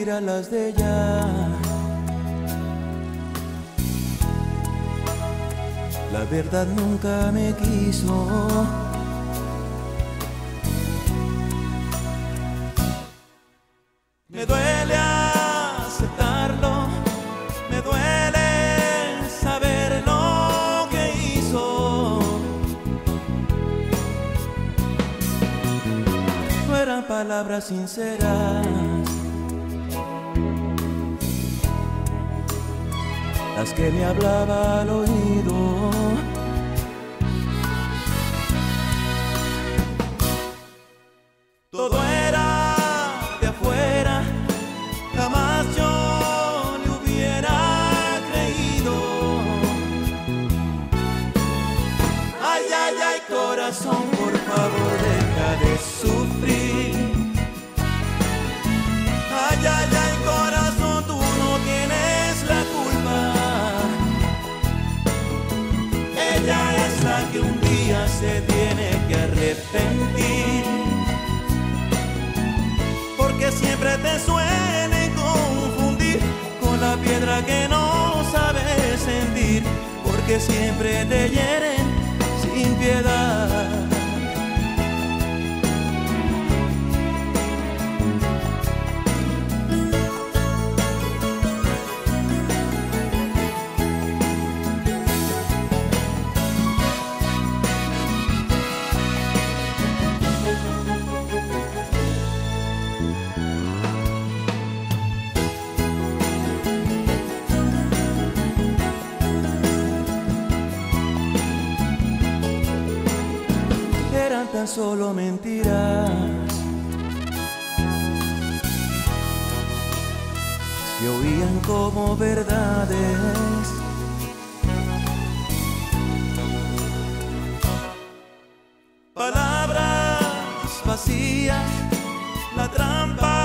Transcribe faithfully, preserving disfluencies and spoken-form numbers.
mentiras las de ella. La verdad nunca me quiso. Me duele aceptarlo, me duele saber lo que hizo. No eran palabras sinceras las que me hablaba al oído. Todo era de afuera, jamás yo le hubiera creído. Ay, ay, ay, corazón, por favor, deja de sufrir. Ay, ay, ay, corazón, tú no tienes la culpa. Ella es la que un día se tiene que arrepentir, porque siempre te suelen confundir con la piedra que no sabes sentir, porque siempre te hieren sin piedad. Eran tan solo mentiras, se oían como verdades. Palabras vacías, la trampa